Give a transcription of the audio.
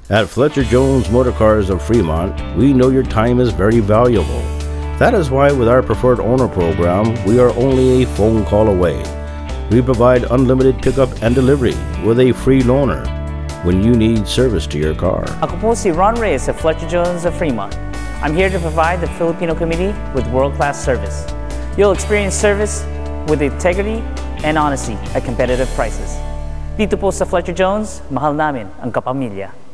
At Fletcher Jones Motor Cars of Fremont, we know your time is very valuable. That is why with our Preferred Owner Program, we are only a phone call away. We provide unlimited pickup and delivery with a free loaner when you need service to your car. Ako po si Ron Reyes of Fletcher Jones of Fremont. I'm here to provide the Filipino community with world-class service. You'll experience service with integrity and honesty at competitive prices. Dito po sa Fletcher Jones, mahal namin ang kapamilya.